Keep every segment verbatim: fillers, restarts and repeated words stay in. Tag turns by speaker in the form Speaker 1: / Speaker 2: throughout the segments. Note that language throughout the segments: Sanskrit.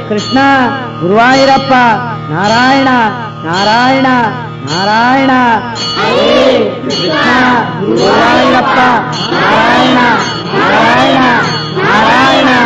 Speaker 1: Krishna, Guruvayurappa, Narayana, Narayana, Narayana, Hare Krishna, Guruvayurappa, Narayana, Narayana, Narayana.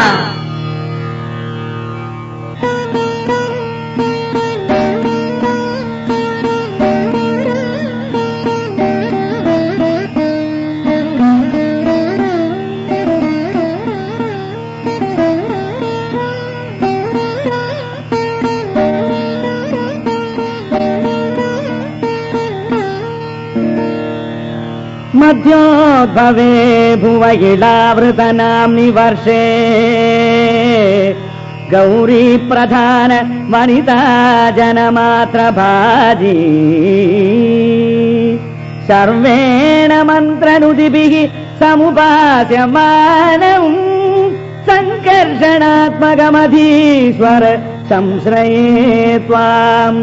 Speaker 1: मध्योद्भवे भुवगिलावृतनाम्नि वर्षे गौरी प्रधान वनिता जनमात्रभाजी सर्वेण मन्त्रनुदिभिः समुपास्यमानम् सङ्कर्षणात्मकमधीश्वर संश्रये त्वाम्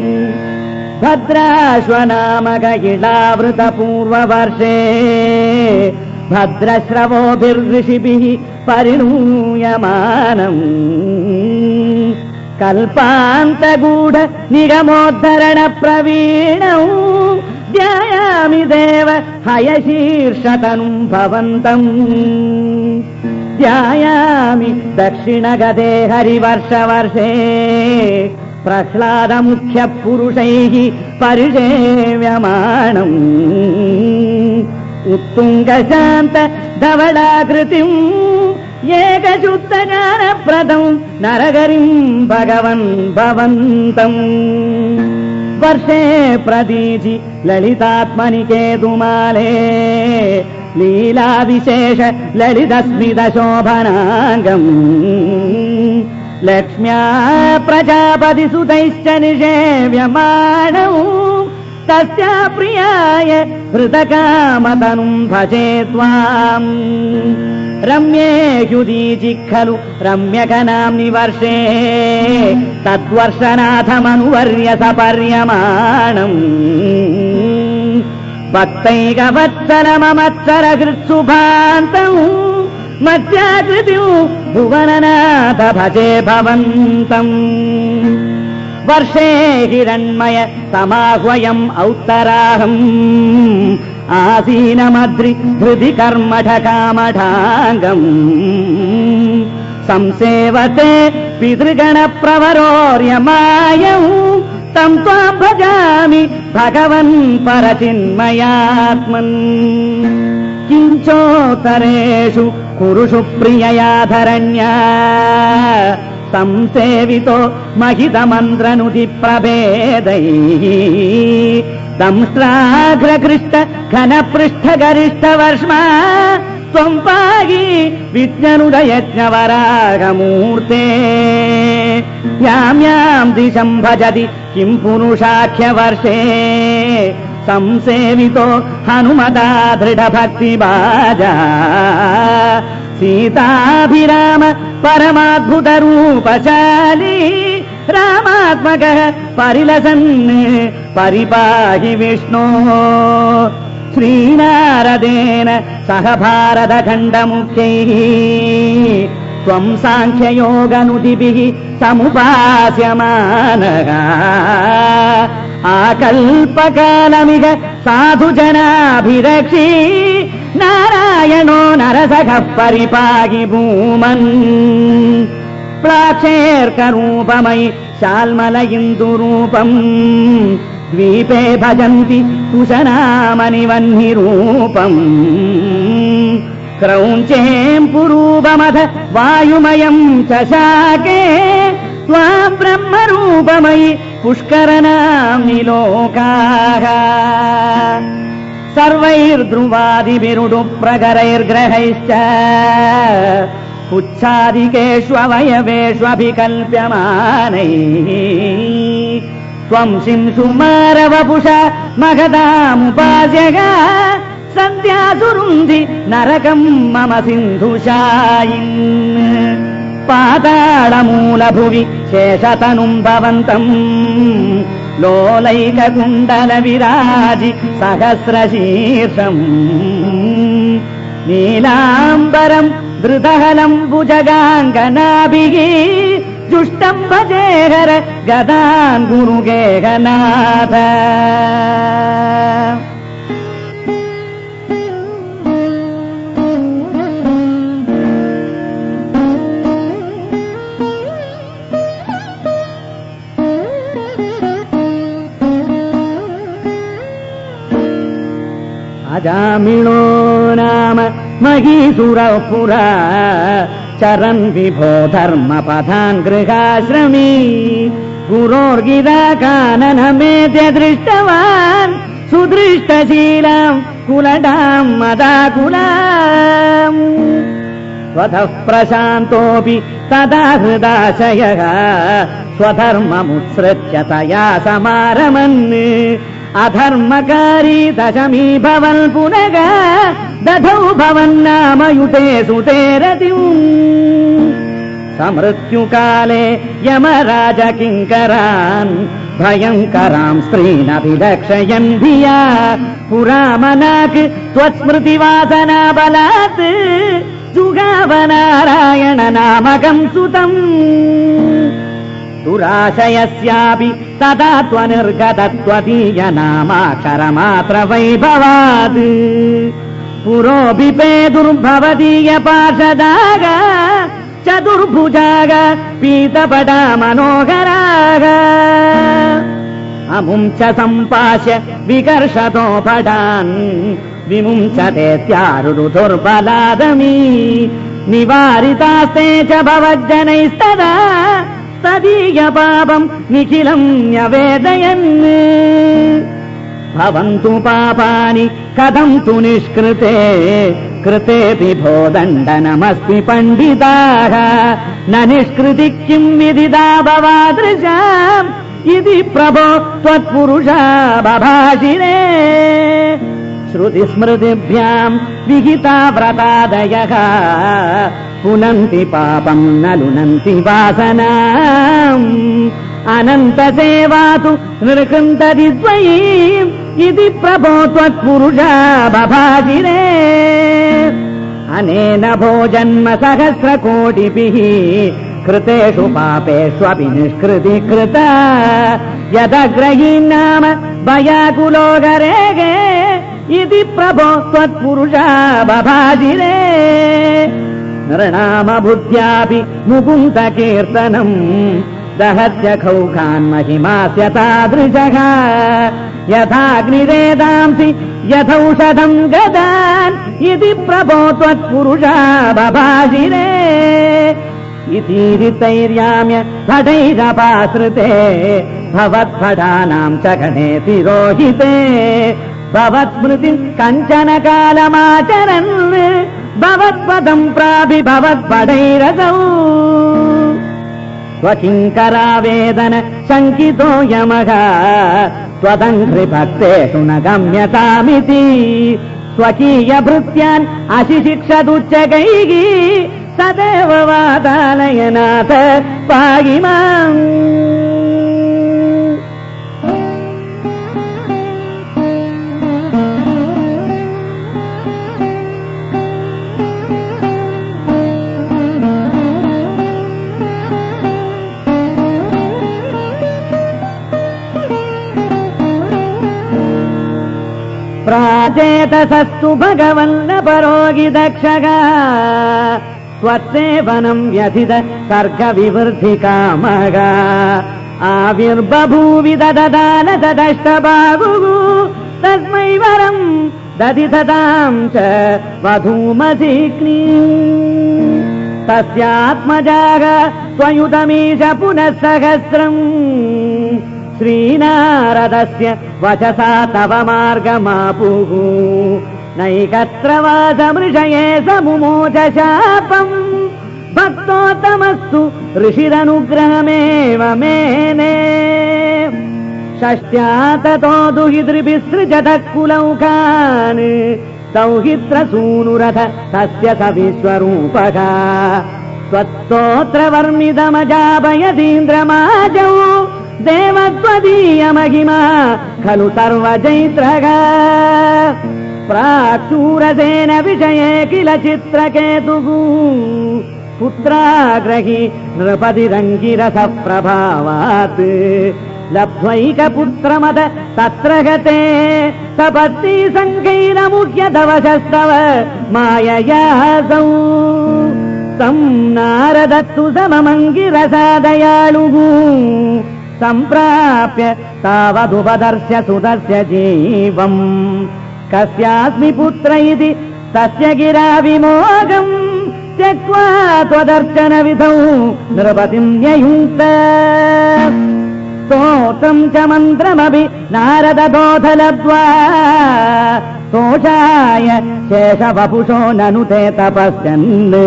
Speaker 1: भद्राश्वनामक इलावृतपूर्ववर्षे भद्रश्रवोभिर्ऋषिभिः परिणूयमानम् कल्पान्तगूढ निगमोद्धरण प्रवीणौ ध्यायामि देव हयशीर्षतनुम् भवन्तम् ध्यायामि दक्षिणगते हरिवर्षवर्षे प्रह्लादमुख्यपुरुषैः परिसेव्यमाणम् उत्तुङ्गशान्त धवलाकृतिम् एकशुद्धज्ञानप्रदम् नरहरिम् भगवन् भवन्तम् वर्षे प्रदीचि ललितात्मनि केतुमाले लीलाविशेष ललितस्मितशोभनाङ्गम् लक्ष्म्या प्रजापतिसुतैश्च निषेव्यमाणौ तस्या प्रियाय हृतकामतनुम् भजे त्वाम् रम्ये ह्युदीचि खलु रम्यकनाम्नि वर्षे तद्वर्षनाथमनुवर्य सपर्यमाणम् भक्तैकवत्सलममत्सर हृत्सुभान्तौ मत्स्याकृतिं भुवननाथ भजे भवन्तम् वर्षे हिरण्मय समाह्वयम् औत्तराहम् आसीनमद्रि हृदि कर्मठकामठाङ्गम् संसेवते पितृगणप्रवरोर्यमायौ तम् त्वाम् भजामि भगवन् परचिन्मयात्मन् किञ्चोत्तरेषु कुरुषु प्रिययाधरण्या संसेवितो महितमन्त्रनुतिप्रभेदैः दंष्ट्राग्रकृष्ट घनपृष्ठगरिष्ठवर्ष्मा त्वम् पाहि विज्ञनुदयज्ञवरागमूर्ते यां यां दिशम् भजति किम् पुरुषाख्यवर्षे संसेवितो हनुमता दृढभक्तिबाजा सीताभिराम परमाद्भुतरूपशाली रामात्मकः परिलसन् परिपाहि विष्णो श्रीनारदेन सह भारतखण्डमुख्यैः त्वम् साङ्ख्ययोगनुदिभिः समुपास्यमानः आकल्पकालमिह साधुजनाभिरक्षी नारायणो नरसखः परिपाहि भूमन् प्लाक्षेर्करूपमयि शाल्मल इन्दुरूपम् द्वीपे भजन्ति कुशनामनिवह्निरूपम् क्रौञ्चेम् पुरूपमथ वायुमयम् च शाके त्वाम् ब्रह्मरूपमयि पुष्करनाम्नि लोकाः सर्वैर्ध्रुवादिभिरुडुप्रकरैर्ग्रहैश्च पुच्छादिकेष्ववयवेष्वभिकल्प्यमानैः त्वम् शिंशुमारवपुषा महदामुपास्यः सन्ध्यासुरुन्धि नरकम् मम सिन्धुशायिन् पाताळमूलभुवि शेषतनुम् भवन्तम् लोलैककुण्डलविराजि सहस्रशीर्षम् नीलाम्बरम् धृतहलम् भुजगाङ्गनाभिः जुष्टं भजेहर गदान् गुरुगेहनाथ अजामिनो नाम महीसुरपुरा चरन् विभो धर्मपथान् गृहाश्रमी गुरोर्गिराकाननमेत्य दृष्टवान् सुदृष्टशीलाम् कुलडाम् मदाकुलाम् स्वतः प्रशान्तोऽपि तदा हृदाशयः स्वधर्ममुत्सृत्य तया समारमन् अधर्मकारी दशमी भवन् पुनः दधौ भवन्नामयुते सुते रतिम् समृत्युकाले यमराज किङ्करान् भयङ्करां स्त्रीनभिलक्षयन् धिया पुरामनाक् त्वत्स्मृतिवासना बलात् जुगाव नारायण नामकम् सुतम् दुराशयस्यापि तदा त्वनिर्गतत्वदीय नामाक्षरमात्र वैभवात् पुरोऽभिपे दुर्भवदीय पार्षदाग चतुर्भुजाग पीतपटा मनोहराग अमुञ्च सम्पाश्य विकर्षतो पटान् विमुञ्चतेत्यारुरुधुर्बलादमी निवारितास्ते च भवज्जनैस्तदा तदीय पापम् निखिलम् न्यवेदयन् भवन्तु पापानि कथम् तु निष्कृते कृतेऽपि भो दण्डनमस्ति पण्डिताः न निष्कृति किम् विदिता भवादृशाम् इति प्रभो त्वत्पुरुषा बभाषिरे श्रुतिस्मृतिभ्याम् विहिता व्रतादयः पुनन्ति पापम् न लुनन्ति वासनाम् अनन्तसेवा तु नृकृन्तति द्वयीम् इति प्रभो त्वत्पुरुषा बभाषिरे अनेन भोजन्म सहस्रकोटिभिः कृतेषु पापेष्वपि निष्कृति कृता यदग्रहीन्नाम भयाकुलो गरेगे इति प्रभो त्वत्पुरुषा बभाषिरे नृणाम बुद्ध्यापि मुकुन्द कीर्तनम् दहत्य खौखान् महिमास्य तादृशः यथाग्निरेदांसि यथौषधम् गदान् इति प्रभो त्वत्पुरुषा बभाषिरे इतीरितैर्याम्य भटैरपाश्रिते भवद्भटानाम् च गणे तिरोहिते भवत्स्मृतिम् कञ्चन कालमाचरन् भवत्पदम् प्रापि भवत्पदैरसौ स्वकिङ्करावेदन शङ्कितो यमः त्वदङ्घ्रिभक्तेषु न गम्यतामिति स्वकीयभृत्यान् अशिशिक्षदुच्चकैः सदैव वातालयनाथ पाहि माम् प्राचेतसस्तु भगवन्न परोगि दक्षः त्वत्सेवनम् व्यथित सर्गविवृद्धिकामः आविर्बभूवि दददान तदष्टबाहुः तस्मै वरम् दधितताम् च वधूमधिग्नि तस्यात्मजाः त्वयुतमीश पुनः सहस्रम् श्रीनारदस्य वचसा तव मार्गमापुः नैकत्र वासमृषये समुमोच शापम् भक्तोत्तमस्तु ऋषिरनुग्रहमेव मेने षष्ट्या ततो दुहितृभिसृजतः कुलौकान् सौहित्रसूनुरथ तस्य स विश्वरूपः त्वत्स्तोत्रवर्मिदमजापयतीन्द्रमाजौ देवत्वदीयमहिमा खलु सर्वजैत्रः प्राक्शूरसेन विषये किल चित्रकेतुः पुत्राग्रही नृपतिरङ्गिरसप्रभावात् लब्ध्वैकपुत्रमद तत्र गते सपत्नी सङ्गैरमुह्यदवशस्तव माययासौ तं नारदत्तु सममङ्गिरसादयालुः सम्प्राप्य तावदुपदर्श्य सुतस्य जीवम् कस्यास्मि पुत्र इति तस्य गिरा विमोगम् त्यक्त्वा त्वदर्शनविधौ नृपतिम् न्ययुङ्क्त स्तोत्रम् च मन्त्रमपि नारददोध लब्ध्वा तोषाय शेषवपुषो ननु ते तपस्यन्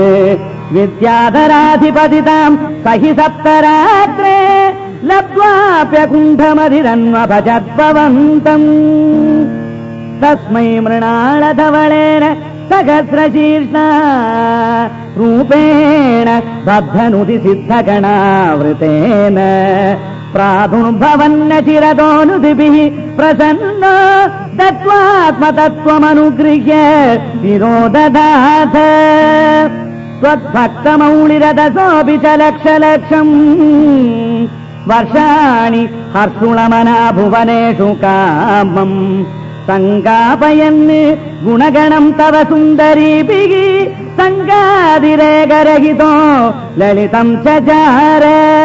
Speaker 1: विद्याधराधिपतिताम् सहि सप्तरात्रे लब्ध्वाप्यकुण्ठमधिरन्वभजद्भवन्तम् तस्मै मृणालधवलेन सहस्रशीर्षा रूपेण बद्धनुति सिद्धगणावृतेन प्रादुर्भवन्न चिरतोऽनुदिभिः प्रसन्नो दत्त्वात्मतत्त्वमनुगृह्य विरोददाथ त्वद्भक्तमौलिरदसोऽपि च लक्षलक्षम् वर्षाणि हर्षुणमना भुवनेषु कामम् सङ्गापयन् गुणगणम् तव सुन्दरीभिः सङ्गादिरेकरहितो ललितम् चचार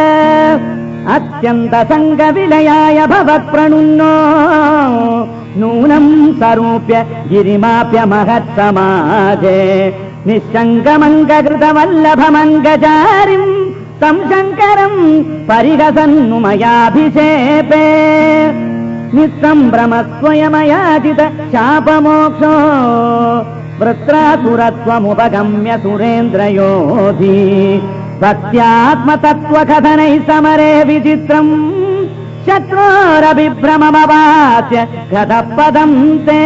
Speaker 1: अत्यन्तसङ्गविलयाय भवत्प्रणुन्नो नूनम् सरूप्य गिरिमाप्य महत्समाजे निःशङ्कमङ्गकृतवल्लभमङ्गचारिम् तं शङ्करम् परिहसन्नु मयाभिषेपे निःसम्भ्रमस्त्वयमयाचित शापमोक्षो वृत्रासुरत्वमुपगम्य सुरेन्द्रयोधी भक्त्यात्मतत्त्वकथनैः समरे विचित्रम् शत्रोरभिभ्रममवास्य गतपदम् ते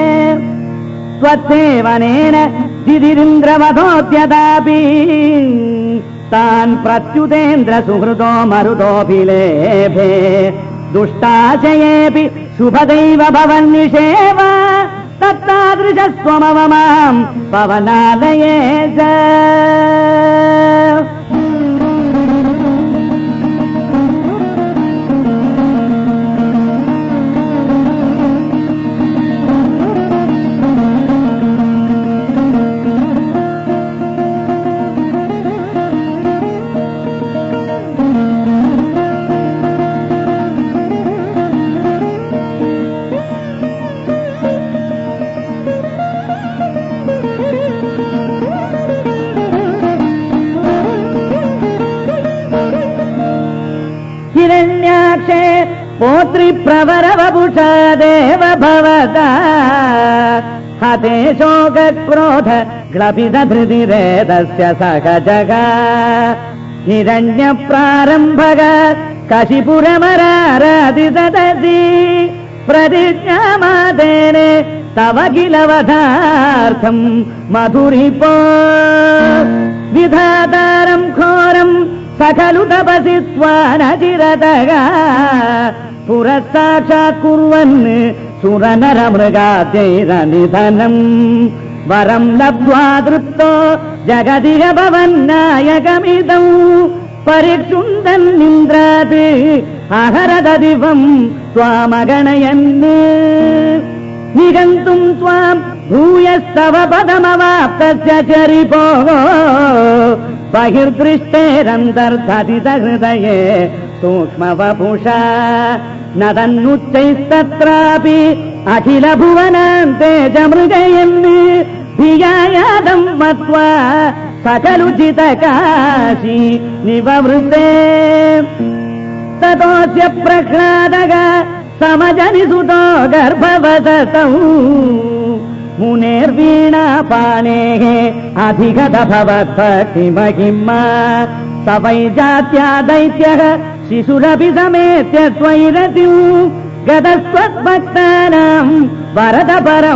Speaker 1: त्वत्सेवनेन जिदिरिन्द्रवधोऽद्यदापि तान् प्रत्युतेन्द्र सुहृदो मरुतोऽभिलेभे दुष्टाशयेऽपि शुभदैव भवन्निषेव तत्तादृशस्त्वमव माम् पवनालये च पोत्रिप्रवरवपुषा देव भवता हते शोकक्रोध ग्लपितधृतिरेदस्य सहजग हिरण्यप्रारम्भग कशिपुरमराराधितदति प्रतिज्ञामादेने तव किल वधार्थम् मधुरिपो विधातारम् घोरम् सकलु तपसि स्वानचिरतः पुरस्साक्षात् कुर्वन् सुरनरमृगाद्यैरनिधनम् वरम् लब्ध्वा तृप्तो जगदिह भवन्नायकमिदौ परिक्षुन्दन्निन्द्रात् अहरददिवम् त्वामगणयन् निगन्तुम् त्वाम् भूयस्तव पदमवाप्तस्य चरिपो बहिर्दृष्टेरन्तर्धतितहृदये सूक्ष्मवपुषा न तन्नुच्चैस्तत्रापि अखिल भुवनान्ते च मृगयन् धियायादम् मत्वा सकलुचितकाशी निववृते ततोऽस्य प्रह्लादः समजनिसुतो गर्भवतौ मुनेर्वीणापाणेः अधिगत भवद्भक्तिमहिमा स वै जात्या दैत्यः शिशुरपि समेत्य त्वयिरतिम् गतस्त्वद्भक्तानाम् वरद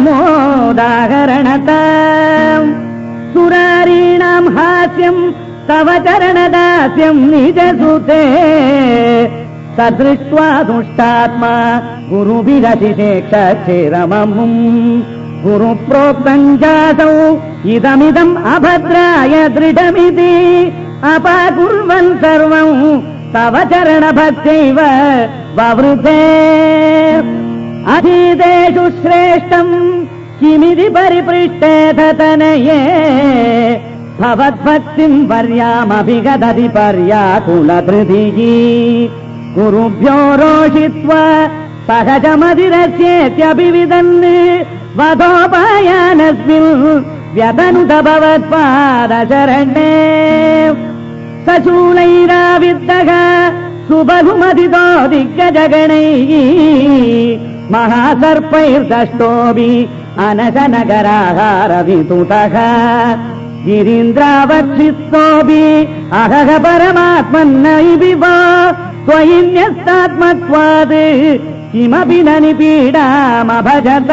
Speaker 1: परमोदाहरणताम् सुरारीणाम् हास्यम् तव चरणदास्यम् निजसुते सदृष्ट्वा दुष्टात्मा गुरुभिरतिशेक्षचिरममुम् गुरुप्रोक्तम् चासौ इदमिदम् अभद्राय दृढमिति अपाकुर्वन् सर्वम् तव चरणभक्त्यैव ववृते अधीतेषु श्रेष्ठम् किमिति परिपृष्टे ततनये भवद्भक्तिम् वर्यामभिगदति पर्याकुलधृतिः गुरुभ्यो रोषित्वा सहजमधिरस्येत्यभिविदन् वधोपायानस्मिन् व्यतनुत भवत्पादशरणे सशूलैराविद्धः सुबहुमतितो दिग्गजगणैः महासर्पैर्दष्टोऽपि अनशनगराहारवितुतः गिरीन्द्रावक्षिस्तोऽपि अहः परमात्मन्नैव त्वयि न्यस्तात्मत्वात् किमपि न निपीडामभजत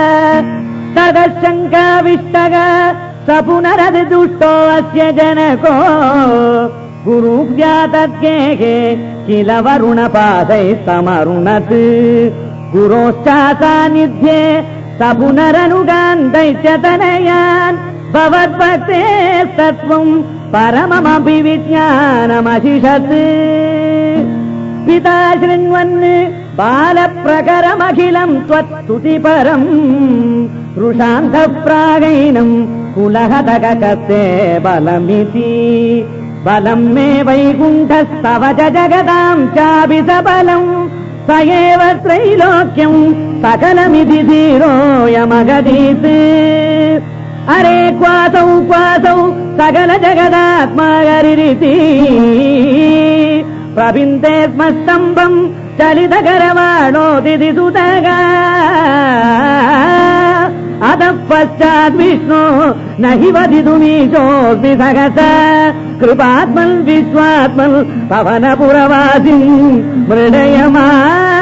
Speaker 1: तदशङ्काविष्टः स पुनरदिदुष्टो अस्य जनको गुरुव्यातज्ञेः किल वरुणपादैस्तमरुणत् गुरोश्चासान्निध्ये स पुनरनुगान्तैश्च तनयान् भवद्भक्तेस्तत्त्वम् परममपि विज्ञानमशिषत् पिता शृण्वन् बालप्रकरमखिलम् त्वत्स्तुतिपरम् रुषान्तः प्रागैनम् कुलहतककर्ते बलमिति बलम् मे वैकुण्ठस्तव च जगदाम् चापि सबलम् स एव त्रैलोक्यम् सकलमिति धीरोऽयमगदीत् अरे क्वासौ क्वासौ सकल जगदात्मा हरिरिति प्रविन्दे स्मस्तम्भम् चलितकरवाणोदिति सुतः अतः पश्चात् विष्णो न हि वदितुमीशोऽस्मि सहसा कृपात्मन् विश्वात्मन् पवनपुरवासिम् मृडयमा